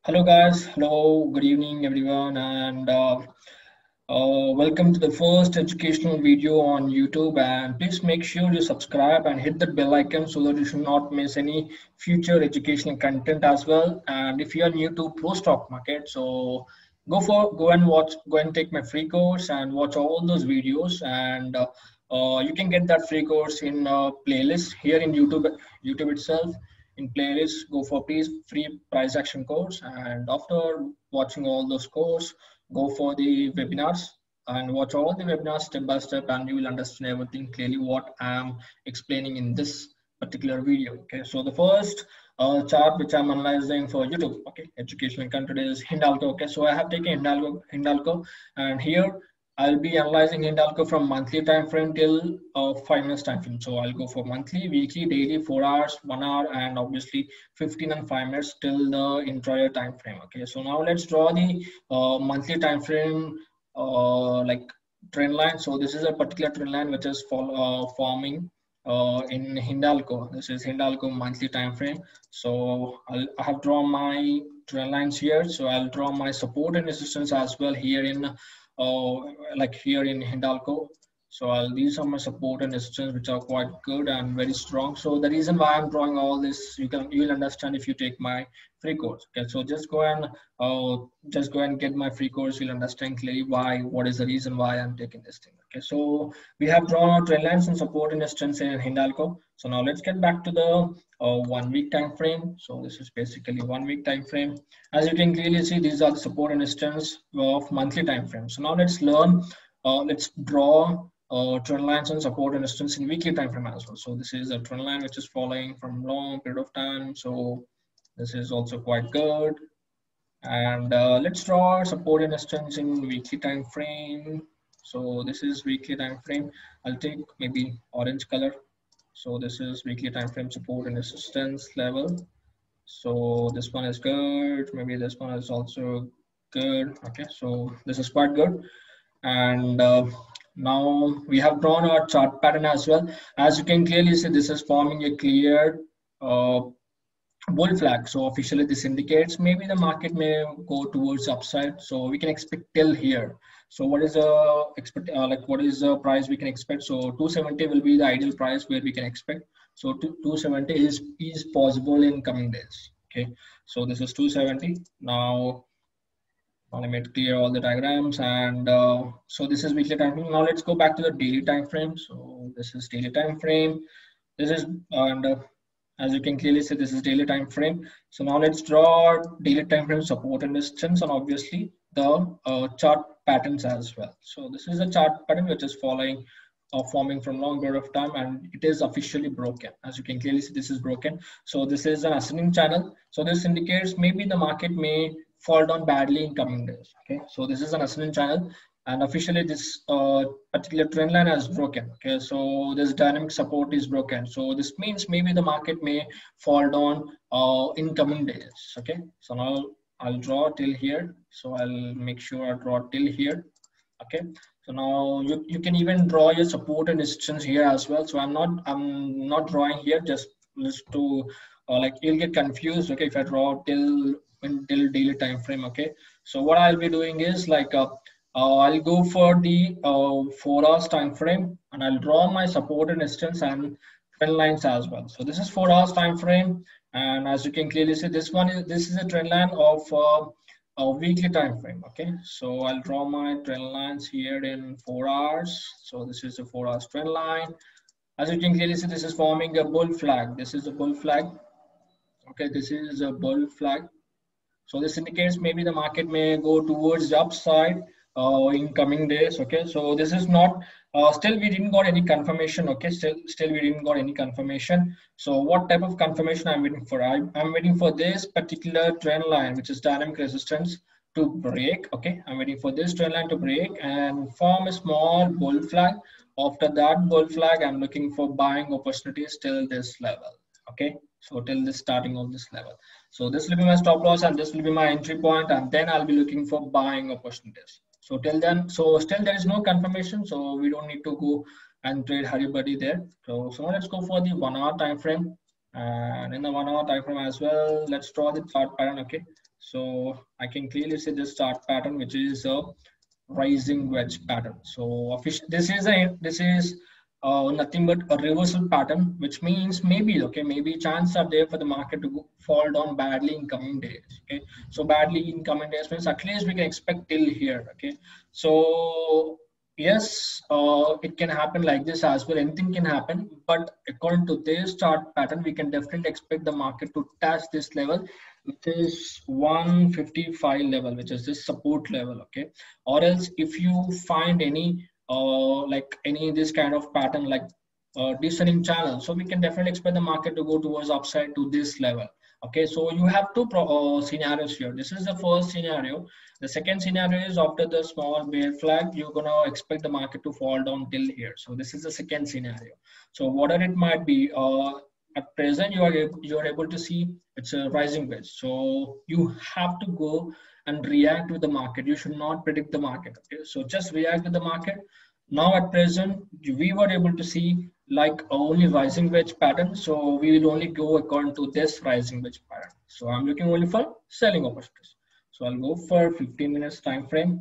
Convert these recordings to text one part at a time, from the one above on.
Hello guys, hello, good evening everyone, and welcome to the first educational video on YouTube. And please make sure you subscribe and hit that bell icon so that you should not miss any future educational content as well. And if you are new to Pro Stock Market, so go and watch, go and take my free course and watch all those videos. And you can get that free course in playlist here in YouTube itself. In playlist, go for please free price action course, and after watching all those course, go for the webinars and watch all the webinars step by step, and you will understand everything clearly what I'm explaining in this particular video. Okay, so the first chart which I'm analyzing for YouTube, okay, educational content is Hindalco. Okay, so I have taken Hindalco, and here I'll be analyzing Hindalco from monthly time frame till 5 minutes time frame. So I'll go for monthly, weekly, daily, 4 hours, 1 hour, and obviously 15 and 5 minutes till the entire time frame. Okay, so now let's draw the monthly time frame like trend line. So this is a particular trend line which is forming in Hindalco. This is Hindalco monthly time frame. So I have drawn my trend lines here. So I'll draw my support and resistance as well here in like here in Hindalco. So these are my support and resistance which are quite good and very strong. So the reason why I'm drawing all this, you'll understand if you take my free course. Okay, so just go and get my free course. You'll understand clearly what is the reason why I'm taking this thing. Okay, so we have drawn our trend lines and support and resistance in Hindalco. So now let's get back to the 1 week time frame. So this is basically 1 week time frame. As you can clearly see, these are the support and resistance of monthly time frame. So now let's draw trend lines and support and resistance in weekly time frame as well. So this is a trend line which is following from long period of time. So this is also quite good. And let's draw support and resistance in weekly time frame. So this is weekly time frame. I'll take maybe orange color. So this is weekly time frame support and resistance level. So this one is good. Maybe this one is also good. Okay, so this is quite good. And now we have drawn our chart pattern as well. As you can clearly see, this is forming a clear bull flag. So officially this indicates maybe the market may go towards upside. So we can expect till here. So what is the price we can expect? So 270 will be the ideal price where we can expect. So 270 is possible in coming days. Okay, so this is 270. Now let me clear all the diagrams, and so this is weekly time frame. Now let's go back to the daily time frame. So this is daily time frame. This is and as you can clearly see, this is daily time frame. So now let's draw daily time frame support and resistance, and obviously the chart patterns as well. So this is a chart pattern which is forming from long period of time, and it is officially broken. As you can clearly see, this is broken. So this is an ascending channel. So this indicates maybe the market may fall down badly in coming days. Okay, so this is an ascending channel, and officially this particular trend line has broken. Okay, so this dynamic support is broken. So this means maybe the market may fall down in coming days. Okay, so now I'll draw till here. So I'll make sure I draw till here. Okay, so now you can even draw your support and resistance here as well. So I'm not drawing here just to like you'll get confused. Okay, if I draw till daily time frame. Okay, so what I'll be doing is like I'll go for the 4 hours time frame, and I'll draw my support and resistance and trend lines as well. So this is 4 hours time frame, and as you can clearly see, this is a trend line of a weekly time frame. Okay, so I'll draw my trend lines here in 4 hours. So this is a 4 hours trend line. As you can clearly see, this is forming a bull flag. This is a bull flag. Okay, this is a bull flag. So this indicates maybe the market may go towards the upside in coming days. Okay, so this is not still we didn't got any confirmation. Okay, still we didn't got any confirmation. So what type of confirmation I'm waiting for? I'm waiting for this particular trend line, which is dynamic resistance, to break. Okay, I'm waiting for this trend line to break and form a small bull flag. After that bull flag, I'm looking for buying opportunities till this level. Okay, so till the starting of this level. So this will be my stop loss, and this will be my entry point, and then I'll be looking for buying opportunities. So till then, so still there is no confirmation, so we don't need to go and trade Haribadi there. So now let's go for the 1 hour time frame, and in the 1 hour time frame as well, let's draw the chart pattern. Okay, So I can clearly see this chart pattern, which is a rising wedge pattern. So this is nothing but a reversal pattern, which means maybe chances are there for the market to fall down badly in coming days. Okay, so badly in coming days means at least we can expect till here. Okay, so yes, it can happen like this as well. Anything can happen, but according to this chart pattern, we can definitely expect the market to touch this level, which is 155 level, which is this support level. Okay, or else if you find any like any this kind of pattern like descending channel, so we can definitely expect the market to go towards upside to this level. Okay, so you have two scenarios here. This is the first scenario. The second scenario is after the small bear flag, you're gonna expect the market to fall down till here. So this is the second scenario. So whatever it might be, at present you are able to see it's a rising wedge. So you have to go and react with the market. You should not predict the market. Okay, so just react with the market. Now at present we were able to see like only rising wedge pattern, so we will only go according to this rising wedge pattern. So I'm looking only for selling opportunities. So I'll go for 15 minutes time frame.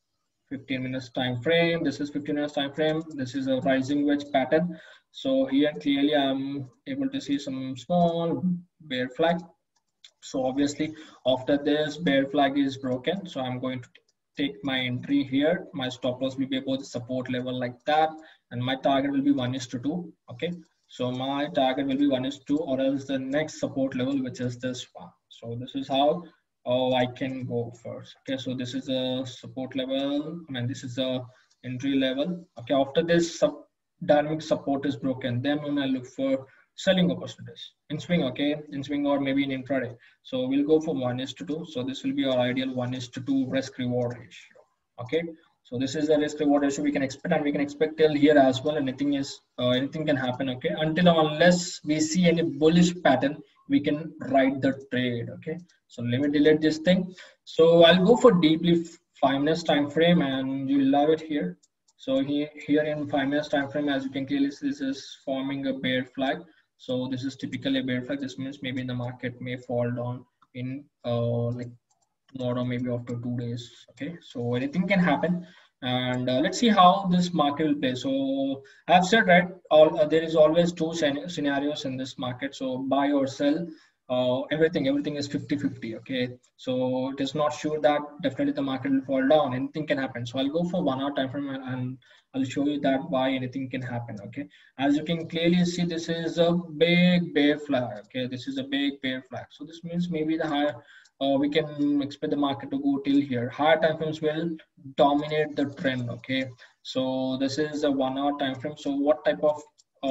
15 minutes time frame. This is 15 minutes time frame. This is a rising wedge pattern. So here clearly I'm able to see some small bear flag. So obviously after this bear flag is broken, so I'm going to take my entry here. My stop loss will be above the support level like that, and my target will be 1:2. Okay, so my target will be 1:2, or else the next support level, which is this one. So this is how I can go first. Okay, so this is a support level. I mean, this is a entry level. Okay, after this dynamic support is broken, then when I look for selling opportunities in swing. Okay, in swing or maybe in intraday. So we'll go for 1:2. So this will be our ideal 1:2 risk reward ratio. Okay, so this is the risk reward ratio we can expect, and we can expect till here as well. Anything can happen. Okay, until unless we see any bullish pattern, we can ride the trade. Okay, so let me delete this thing. So I'll go for deeply 5 minutes time frame, and you'll love it here. So here in 5 minutes time frame, as you can clearly see, this is forming a bear flag. So this is typically a bear flag. This means maybe the market may fall down in like tomorrow, maybe after 2 days. Okay, so anything can happen, and let's see how this market will play. So I've said, right, there is always two scenarios in this market. So buy or sell. Everything is 50-50. Okay, so it is not sure that definitely the market will fall down. Anything can happen. So I'll go for 1 hour time frame, and I'll show you that why anything can happen. Okay, as you can clearly see, this is a big bear flag. Okay, this is a big bear flag. So this means maybe the higher we can expect the market to go till here. Higher time frames will dominate the trend. Okay, so this is a 1 hour time frame. So what type of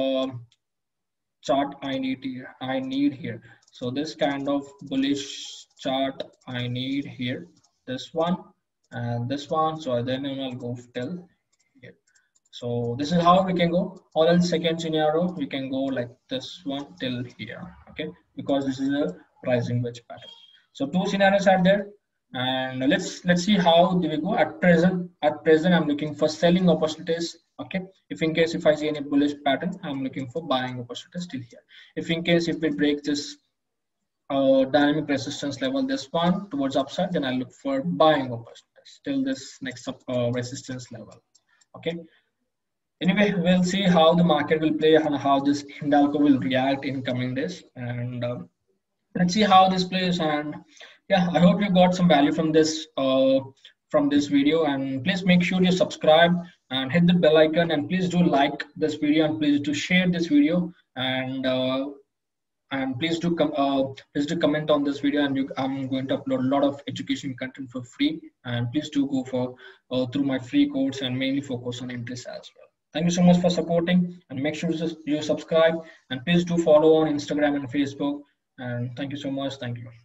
chart I need here? So this kind of bullish chart I need here, this one and this one. So then I'll go till here. So this is how we can go. Or else second scenario, we can go like this one till here. Okay, because this is a rising wedge pattern. So two scenarios are there, and let's see how do we go. At present I'm looking for selling opportunities. Okay, if I see any bullish pattern, I'm looking for buying opportunities till here. If we break this dynamic resistance level, this one towards upside, then I look for buying opportunities till this next resistance level. Okay, anyway, we'll see how the market will play and how this Hindalco will react in coming days, and let's see how this plays. And yeah, I hope you got some value from this video, and please make sure you subscribe and hit the bell icon, and please do like this video, and please do share this video, and please do comment on this video, and I'm going to upload a lot of education content for free, and please do go for through my free course and mainly focus on interest as well. Thank you so much for supporting, and make sure you subscribe, and please do follow on Instagram and Facebook, and thank you so much. Thank you.